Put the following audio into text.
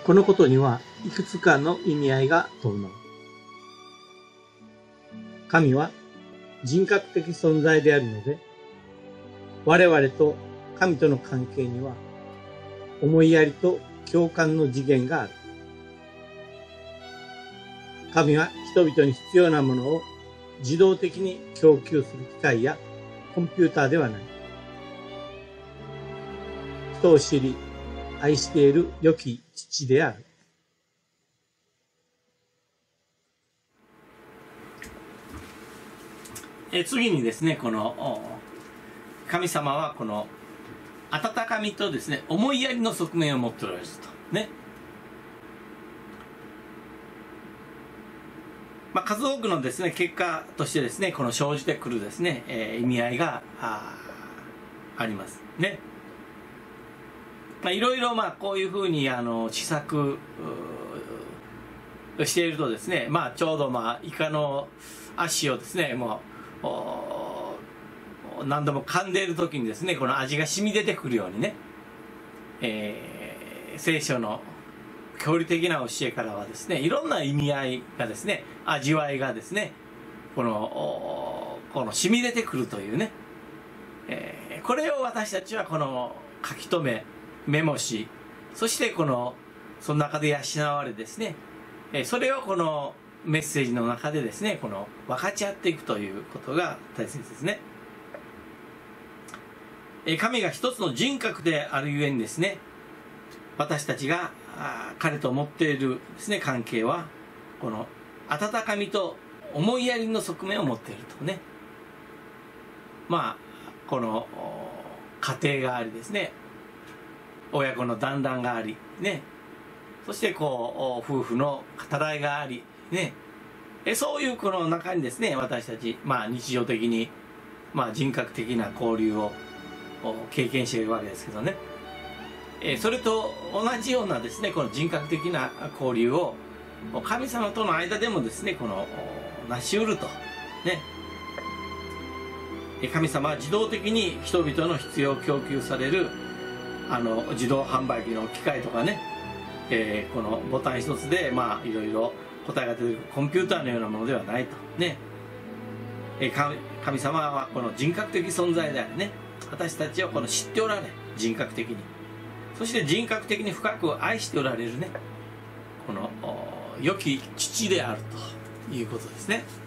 このことにはいくつかの意味合いが伴う。神は人格的存在であるので、我々と神との関係には思いやりと共感の次元がある。神は人々に必要なものを自動的に供給する機械やコンピューターではない。人を知り、愛している良き父である。 次にですね、この神様はこの温かみとですね、思いやりの側面を持っておられるとね。数多くのですね、結果としてですね、この生じてくるですね、意味合いがありますね。いろいろこういうふうに試作しているとですね、ちょうどイカの足をですね、もう何度も噛んでいる時にですね、この味が染み出てくるようにね、聖書の教理的な教えからはですね、いろんな意味合いがですね、味わいがですね、この染み出てくるというね、これを私たちはこの書き留めメモし、そしてその中で養われですね、それをこのメッセージの中でですね、この分かち合っていくということが大切ですね。神が一つの人格であるゆえにですね、私たちが彼と持っているですね、関係はこの温かみと思いやりの側面を持っているとね。この家庭がありですね、親子の団らんがありね、そして夫婦の語らいがありね、そういうこの中にですね、私たち日常的に人格的な交流を経験しているわけですけどね、それと同じようなですね、この人格的な交流を神様との間でもですね、この成し得るとね。神様は自動的に人々の必要を供給される自動販売機の機械とかね、このボタン一つでいろいろ答えが出てくるコンピューターのようなものではないとね。神様はこの人格的存在でありね、私たちをこの知っておられ、人格的に、そして人格的に深く愛しておられるね、この良き父であるということですね。